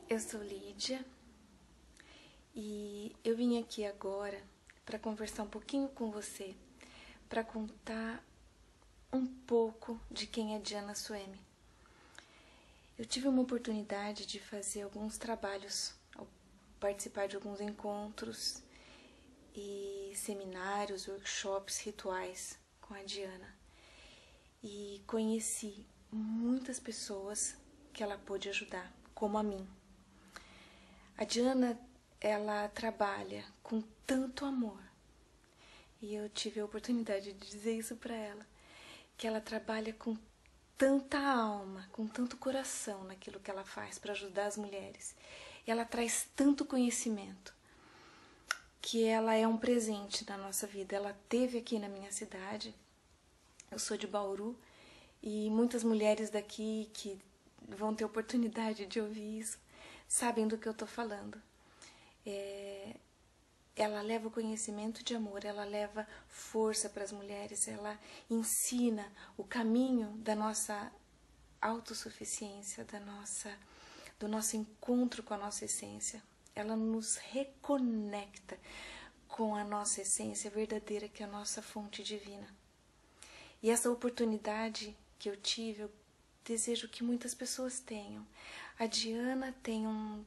Eu sou Lídia e eu vim aqui agora para conversar um pouquinho com você, para contar um pouco de quem é Diana Suemi. Eu tive uma oportunidade de fazer alguns trabalhos, participar de alguns encontros e seminários, workshops, rituais com a Diana. E conheci muitas pessoas que ela pôde ajudar, como a mim. A Diana, ela trabalha com tanto amor, e eu tive a oportunidade de dizer isso para ela, que ela trabalha com tanta alma, com tanto coração naquilo que ela faz para ajudar as mulheres. E ela traz tanto conhecimento, que ela é um presente na nossa vida. Ela esteve aqui na minha cidade, eu sou de Bauru, e muitas mulheres daqui que vão ter oportunidade de ouvir isso, sabem do que eu estou falando. Ela leva o conhecimento de amor, ela leva força para as mulheres, ela ensina o caminho da nossa autossuficiência, do nosso encontro com a nossa essência. Ela nos reconecta com a nossa essência verdadeira, que é a nossa fonte divina. E essa oportunidade que eu tive, eu desejo que muitas pessoas tenham. A Diana tem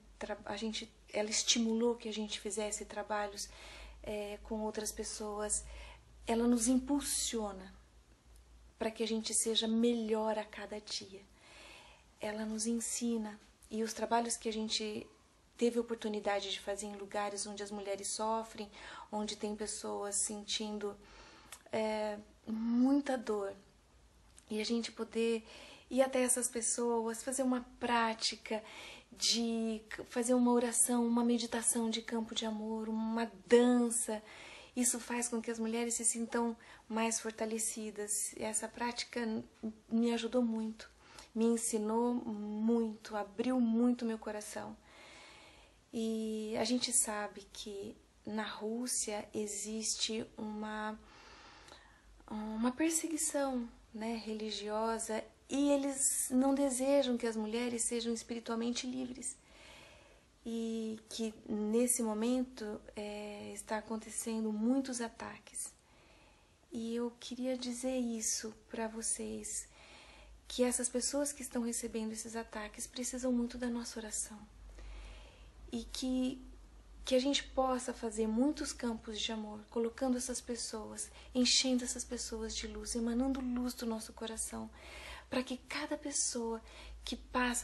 ela estimulou que a gente fizesse trabalhos com outras pessoas. Ela nos impulsiona para que a gente seja melhor a cada dia. Ela nos ensina, e os trabalhos que a gente teve a oportunidade de fazer em lugares onde as mulheres sofrem, onde tem pessoas sentindo muita dor, e a gente poder ir até essas pessoas, fazer uma prática de fazer uma oração, uma meditação de campo de amor, uma dança. Isso faz com que as mulheres se sintam mais fortalecidas. E essa prática me ajudou muito, me ensinou muito, abriu muito meu coração. E a gente sabe que na Rússia existe uma perseguição, religiosa, e eles não desejam que as mulheres sejam espiritualmente livres. E que nesse momento está acontecendo muitos ataques. E eu queria dizer isso para vocês, que essas pessoas que estão recebendo esses ataques precisam muito da nossa oração. E que a gente possa fazer muitos campos de amor, colocando essas pessoas, enchendo essas pessoas de luz, emanando luz do nosso coração, para que cada pessoa que passa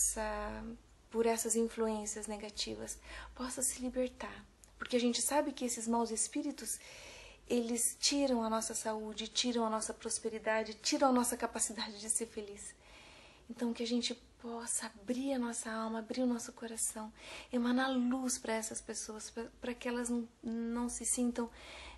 por essas influências negativas possa se libertar. Porque a gente sabe que esses maus espíritos, eles tiram a nossa saúde, tiram a nossa prosperidade, tiram a nossa capacidade de ser feliz. Então que a gente possa abrir a nossa alma, abrir o nosso coração, emanar luz para essas pessoas, para que elas não se sintam,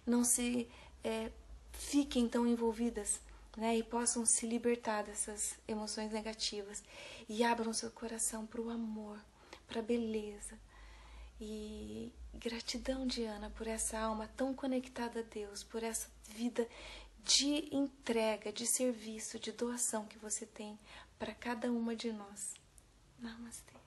fiquem tão envolvidas, e possam se libertar dessas emoções negativas e abram seu coração para o amor, para a beleza. E gratidão, Diana, por essa alma tão conectada a Deus, por essa vida de entrega, de serviço, de doação que você tem para cada uma de nós. Namastê.